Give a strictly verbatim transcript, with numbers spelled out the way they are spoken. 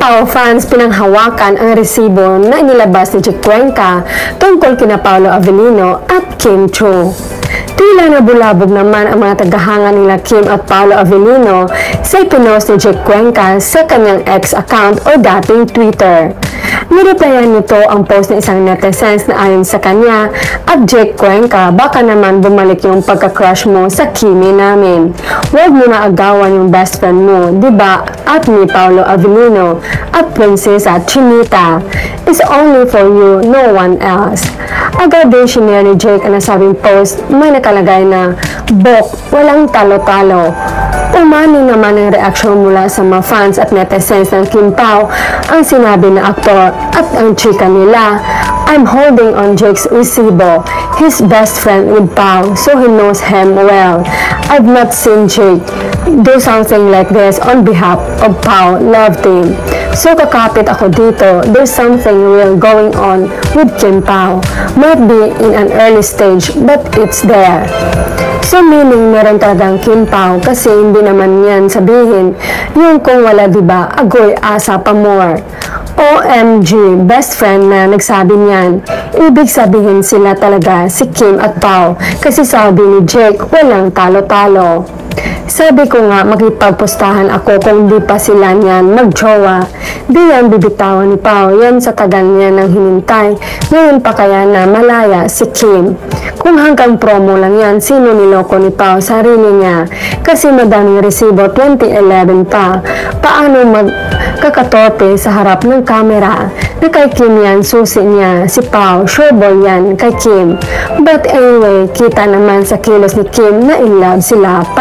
Pao fans pinanghawakan ang resibo na inilabas ni Jake Cuenca tungkol kina Paolo Avellino at Kim Chiu. Tila nabulabog naman ang mga tagahanga nila Kim at Paolo Avellino sa ipinost ni Jake Cuenca sa kanyang X account o dating Twitter. Nireplyan nito ang post ng isang netizens na ayon sa kanya, at Jake Cuenca, baka naman bumalik yung pagka-crush mo sa Kimi namin. Huwag mo na agawan yung best friend mo, diba? At ni Paolo Avellino at Prinsesa Chinita. It's only for you, no one else. Agad din sinare ni Jake ang nasabing post, may nakalagay na, Bok, walang talo-talo. Umani naman ang reaksyon mula sa mga fans at netizens ng Kim Pao ang sinabi na aktor at ang chika nila, I'm holding on Jake's resibo, his best friend with Pao, so he knows him well. I've not seen Jake do something like this on behalf of Pao love team. So kakapit ako dito, there's something real going on with Kim Pao. Might be in an early stage, but it's there. So meaning meron talagang Kim Pao kasi hindi naman yan sabihin yung kung wala diba agoy asa pa more. O M G, best friend na nagsabi niyan. Ibig sabihin sila talaga si Kim at Pao kasi sabi ni Jake walang talo-talo. Sabi ko nga makipagpustahan ako kung di pa sila niyan mag-jowa. Di yan bibitawan ni Pao, yan sa tagal niya nang hinintay. Ngayon pa kaya na malaya si Kim. Kung hanggang promo lang yan, sino niloko ni Pao? Sarili niya. Kasi madaming resibo twenty eleven pa. Paano magkakatote sa harap ng kamera? Na kay Kim yan, susi niya. Si Pao, sure boy yan kay Kim. But anyway, kita naman sa kilos ni Kim na in love sila.